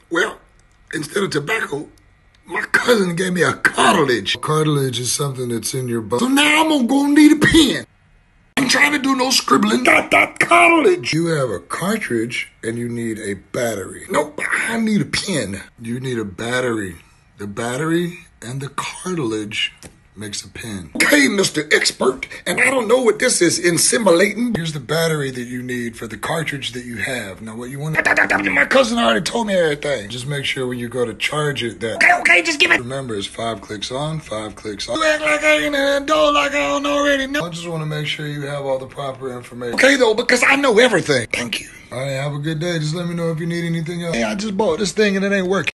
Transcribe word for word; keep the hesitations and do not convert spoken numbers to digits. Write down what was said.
Well, instead of tobacco, my cousin gave me a cartilage. Cartilage is something that's in your bone. So now I'm gonna need a pen. I'm trying to do no scribbling. Got that cartilage. You have a cartridge and you need a battery. Nope, I need a pen. You need a battery. The battery and the cartilage makes a pen. Okay, Mister Expert, and I don't know what this is insimilating. Here's the battery that you need for the cartridge that you have. Now what you want to... My cousin already told me everything. Just make sure when you go to charge it that... Okay, okay, just give it... Remember, it's five clicks on, five clicks off. You act like I ain't an adult like I don't already know. I just want to make sure you have all the proper information. Okay, though, because I know everything. Thank you. All right, have a good day. Just let me know if you need anything else. Hey, I just bought this thing and it ain't working.